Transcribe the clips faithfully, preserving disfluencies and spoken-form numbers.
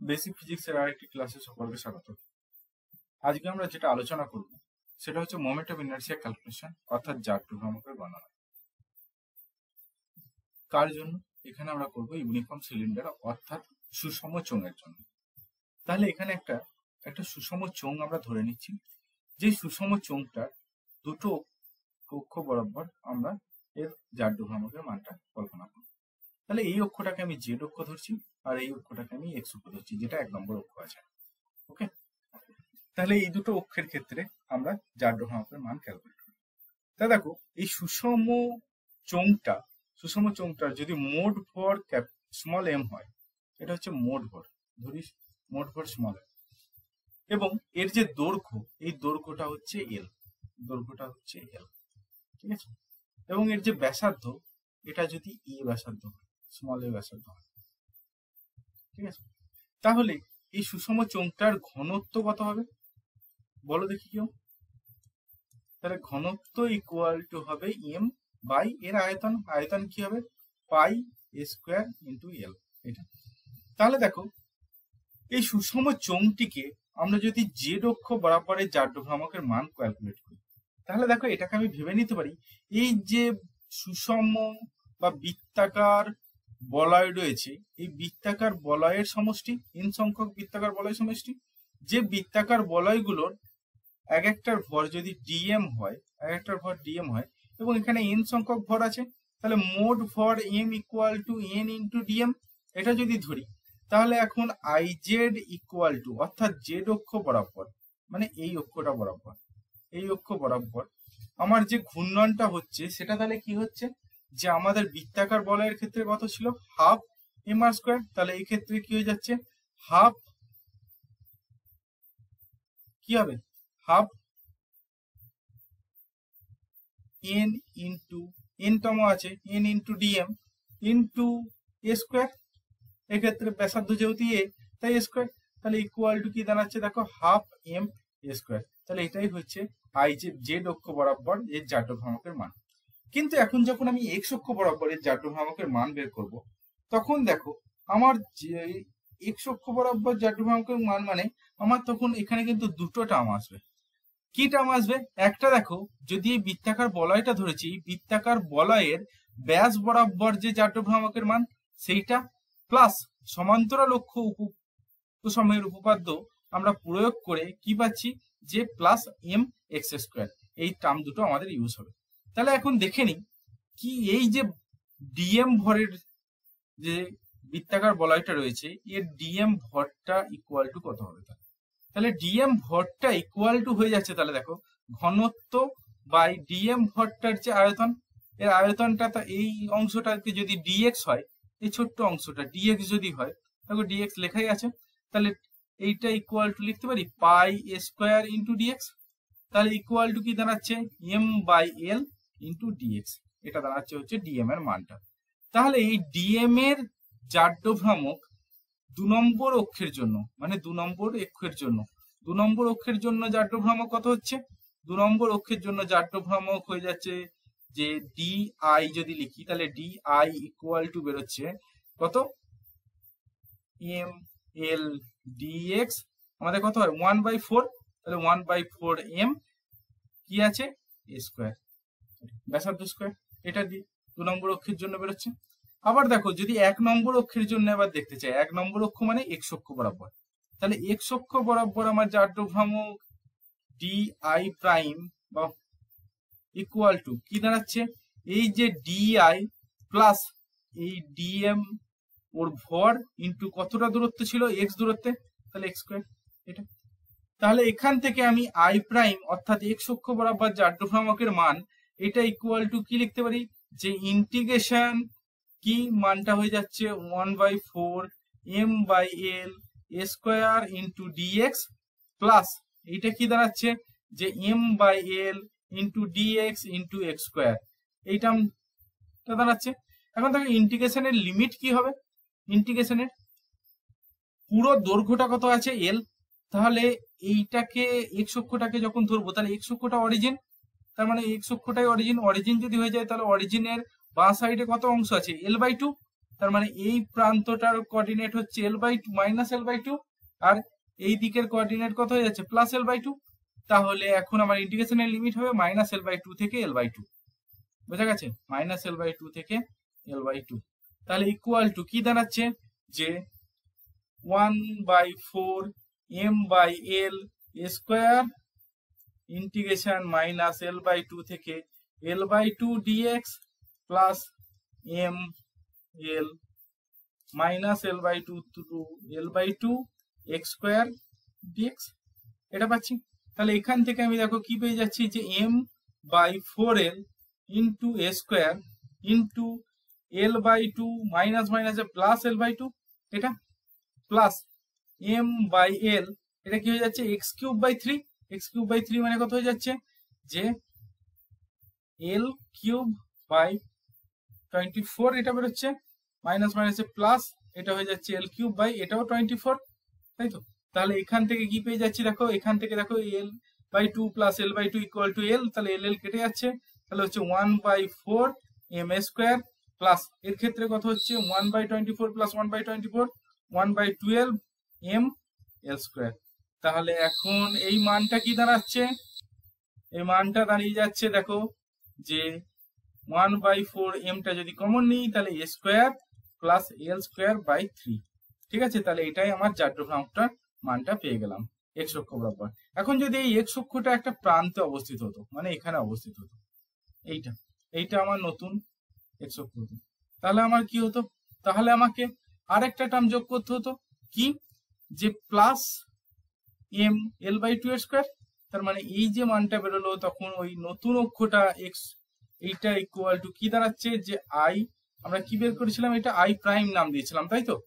Basic ফিজিক্সের আরেকটি ক্লাসে সকলকে স্বাগত। আজকে আমরা যেটা আলোচনা করব সেটা হচ্ছে মোমেন্ট অফ ইনার্সিয়া ক্যালকুলেশন, অর্থাৎ জারটু ভ্রামকের গণনা। কার জন্য? এখানে আমরা করব ইউনিফর্ম সিলিন্ডার অর্থাৎ সুষম চোঙের জন্য। তাহলে এখানে একটা একটা সুষম চোঙ আমরা ধরে নিচ্ছি, যে সুষম চোঙটার দুটো অক্ষ বরাবর আমরা এর জারটু ভ্রামকের মানটা কল্পনা করব। তাহলে এই অক্ষটাকে আমি জেড অক্ষ ধরছি আর এই অক্ষটাকে আমি এক্স অক্ষ ধরছি, যেটা এক নম্বর অক্ষ আছে। ওকে, তাহলে এই দুটো অক্ষের ক্ষেত্রে আমরা জারটু ভ্রামকের মান ক্যালকুলেট করি। তা দেখো, এই সুষম চোঙটা সুষম চোঙটার যদি মোট ভর স্মল এম হয়, এটা হচ্ছে মোট ভর, ধরি মোট ভর স্মল এম, এবং এর যে দৈর্ঘ্য, এই দৈর্ঘ্যটা হচ্ছে এল, দৈর্ঘ্যটা হচ্ছে এল, ঠিক আছে। এবং এর যে ব্যাসার্ধ, এটা যদি এ ব্যাসার্ধ হয়, স্মল এ ব্যাসার্ধ হয়, ঠিক আছে। তাহলে এই সুষম চোঙটার ঘনত্ব কত হবে বলো দেখি কেউ? তাহলে ঘনত্ব ইকুয়াল টু হবে এম বাই এর আয়তন। আয়তন কি হবে? পাই স্কোয়ার ইন্টু এল, এটা। তাহলে দেখো, এই সুষম চোঙটিকে আমরা যদি জেড অক্ষ বরাবরের জারটু ভ্রামকের মান ক্যালকুলেট করি, তাহলে দেখো এটাকে আমি ভেবে নিতে পারি, এই যে সুষম বা বৃত্তাকার বলয় রয়েছে, এই বৃত্তাকার বলয়ের সমষ্টি, এন সংখ্যক বৃত্তাকার বলয় সমষ্টি, যে বৃত্তাকার বলয়গুলোর এক একটার ভর যদি ডিএম হয়, এক একটার ভর ডিএম হয়, এবং এখানে এন সংখ্যক ভর আছে, তাহলে মোট ভর M equal to N into dm. এটা যদি ধরি, তাহলে এখন আই জেড ইকুয়াল টু, অর্থাৎ জেড অক্ষ বরাবর, মানে এই অক্ষটা বরাবর, এই অক্ষ বরাবর আমার যে ঘূর্ণনটা হচ্ছে, সেটা তাহলে কি হচ্ছে, যে আমাদের বৃত্তাকার বলয়ের ক্ষেত্রে কত ছিল? Half M R square. তাহলে এই ক্ষেত্রে কি হয়ে যাচ্ছে? হাফ কি হবে? হাফ এন ইন্টু এন তম আছে, N into dm into A square. এক্ষেত্রে ব্যাসার্ধ যেহেতু এ, তাই এ স্কোয়ার। তাহলে ইকুয়াল টু কি দাঁড়াচ্ছে? দেখো, হাফ এম এ স্কোয়ার। তাহলে এটাই হচ্ছে আই জে জেড অক্ষ বরাবর এর জারটু ভ্রামকের মান। কিন্তু এখন যখন আমি এক্স অক্ষ বরাবর এর জারটু ভ্রামকের মান বের করব, তখন দেখো আমার যে এক্স অক্ষ বরাবর জারটু ভ্রামকের মান, মানে আমার তখন এখানে কিন্তু দুটো টার্ম আসবে। কি টার্ম আসবে? একটা দেখো, যদি এই বৃত্তাকার বলয়টা ধরেছি, বৃত্তাকার বলয়ের ব্যাস বরাবর যে জারটু ভ্রামকের মান, সেইটা প্লাস সমান্তরাল অক্ষ উপসময়ের উপপাদ্য আমরা প্রয়োগ করে কি পাচ্ছি, যে প্লাস এম এক্স স্কোয়ার, এই টার্ম দুটো আমাদের ইউজ হবে। তাহলে এখন দেখে নিই, কি এই যে ডিএম ভরের যে বৃত্তাকার বলয়টা রয়েছে, এর ডিএম ভরটা ইকুয়াল টু কত হবে? তাহলে ডিএম ভরটা ইকুয়াল টু হয়ে যাচ্ছে, তাহলে দেখো, ঘনত্ব বাই ডিএম ভরটার যে আয়তন, এর আয়তনটা, এই অংশটাকে যদি ডিএক্স হয়, এই ছোট্ট অংশটা ডিএক্স যদি হয়, দেখো ডিএক্স লেখাই আছে, তাহলে এইটা ইকুয়াল টু লিখতে পারি পাই স্কোয়ার ইন্টু ডিএক্স। তাহলে ইকুয়াল টু কি দাঁড়াচ্ছে? M by L into dx. এটা দাঁড়াচ্ছে হচ্ছে ডিএম এর মানটা। তাহলে এই ডিএম এর জারটু ভ্রামক দু নম্বর অক্ষের জন্য, মানে দু নম্বর অক্ষের জন্য দু নম্বর অক্ষের জন্য জারটু ভ্রামক কত হচ্ছে? দু নম্বর অক্ষের জন্য জারটু ভ্রামক হয়ে যাচ্ছে, যে ডি আই যদি লিখি, তাহলে ডি আই ইকুয়াল টু বেরোচ্ছে কত? এম এল ডিএক্স আমাদের কত হয়? One by four. তাহলে ওয়ান বাই ফোর এম কি আছে? এ স্কোয়ার, ব্যাসার্ধ স্কোয়ার। এটা দিয়ে দু নম্বর অক্ষের জন্য বেরোচ্ছে। আবার দেখো, যদি এক নম্বর অক্ষের জন্য আবার দেখতে চাই, এক নম্বর অক্ষ মানে এক্স অক্ষ বরাবর, তাহলে এক্স অক্ষ বরাবর আমার জারটু ভ্রামক ডি আই প্রাইম বা ইকুয়াল টু কি দাঁড়াচ্ছে? এই যে ডি আই প্লাস এই ডিএম, ওর ভর ইন্টু কতটা দূরত্ব ছিল? এক্স দূরত্বে, তাহলে এক্স স্কোয়ার, এটা। তাহলে এখান থেকে আমি আই প্রাইম অর্থাৎ এক্স অক্ষ বরাবর জারটু ভ্রামকের মান, এটা ইকুয়াল টু কি লিখতে পারি, যে ইন্টিগ্রেশন কি মানটা হয়ে যাচ্ছে one by four M by L square into dx plus এইটা কি দাঁড়াচ্ছে, যে M by L into dx into X square, এই টার্মটা দাঁড়াচ্ছে। এখন দেখো ইন্টিগ্রেশনের লিমিট কি হবে? ইন্টিগ্রেশনের পুরো দৈর্ঘ্যটা কত আছে? এল। তাহলে এইটাকে এক্স অক্ষটাকে যখন ধরবো, তাহলে এক্স অক্ষটা অরিজিন, তার মানে এক্স অক্ষটাই অরিজিন। অরিজিন যদি হয়ে যায়, তাহলে অরিজিনের বাঁ সাইডে কত অংশ আছে? L by two. তার মানে এই প্রান্তটার কোঅর্ডিনেট হচ্ছে L by two minus L by two, আর এই দিকের কোঅর্ডিনেট কত হয়ে যাচ্ছে প্লাস এল বাই টু। তাহলে এখন আমার ইন্টিগ্রেশনের লিমিট হবে মাইনাস এল বাই টু থেকে এল বাই টু, বোঝা গেছে, মাইনাস এল বাই টু থেকে এল বাই টু। তাহলে ইকুয়াল টু কি দাঁড়াচ্ছে যে one by four M by L square integration minus L by two থেকে L by two dx plus M L minus L by two two L by two X square dx, এটা পাচ্ছি। তাহলে এখান থেকে আমি দেখো কি পেয়ে যাচ্ছি যে M by four L into A square into L by two minus minus plus L by two, এটা প্লাস এম বাই এল, এটা কি হয়ে যাচ্ছে X cube by three, X cube by three মানে কত হয়ে যাচ্ছে যে L cube by twenty four, এটা বেরোচ্ছে মাইনাস মাইনাসে প্লাস, এটা হয়ে যাচ্ছে এল কিউব বাই এটাও টোয়েন্টি ফোর, তাই তো। তাহলে এখান থেকে কি পেয়ে যাচ্ছি দেখো, এখান থেকে দেখো L by two plus L by two equal to L, তাহলে এল এল কেটে যাচ্ছে, তাহলে হচ্ছে one by four M square plus এর ক্ষেত্রে কত হচ্ছে one by twenty four plus one by twenty four one by twelve M L square. তাহলে এখন এই মানটা কি দাঁড়াচ্ছে, এই মানটা দাঁড়িয়ে যাচ্ছে দেখো যে ওয়ান বাই ফোর এমটা যদি কমন নিই তাহলে A square plus L square by three, ঠিক আছে। তাহলে এটাই আমার জাড্রভ্রামকটার মানটা পেয়ে গেলাম এক্স অক্ষ বরাবর। এখন যদি এই এক্স অক্ষটা একটা প্রান্তে অবস্থিত হতো, মানে এখানে অবস্থিত হতো, এইটা এইটা আমার নতুন এক্স অক্ষ হতো, তাহলে আমার কি হতো, তাহলে আমাকে আরেকটা টার্ম যোগ করতে হতো কি, যে plus M L by two এর স্কোয়ার। তার মানে এই যে মানটা বেরোলো তখন ওই নতুন অক্ষটা এক্স, এইটা ইকুয়াল টু কি দাঁড়াচ্ছে যে আই, আমরা কি বের করেছিলাম, এটা আই প্রাইম নাম দিয়েছিলাম তাই তো,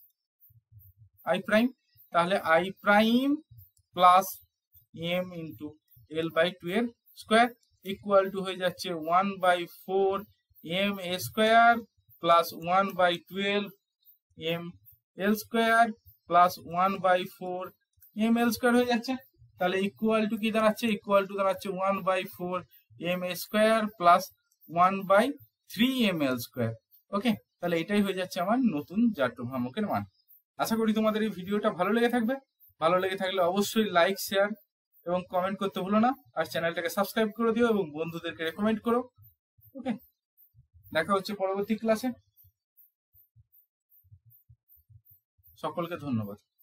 আই প্রাইম। তাহলে I prime plus M into L by two এর স্কোয়ার ইকুয়াল টু হয়ে যাচ্ছে one by four M A square plus one by twelve M L square plus one by four M L square হয়ে যাচ্ছে। তাহলে equal to কি দাঁড়াচ্ছে, equal to দাঁড়াচ্ছে one by four M A square plus one by three M L square. Okay, তাহলে এটাই হয়ে যাচ্ছে আমার নতুন জাড্রভ্রামকের মান। আশা করি তোমাদের এই ভিডিওটা ভালো লেগে থাকবে, ভালো লেগে থাকলে অবশ্যই লাইক শেয়ার এবং কমেন্ট করতে ভুলো না, আর চ্যানেলটাকে সাবস্ক্রাইব করে দিও এবং বন্ধুদেরকে রেকমেন্ড করো। ওকে, দেখা হচ্ছে পরবর্তী ক্লাসে, সকলকে ধন্যবাদ।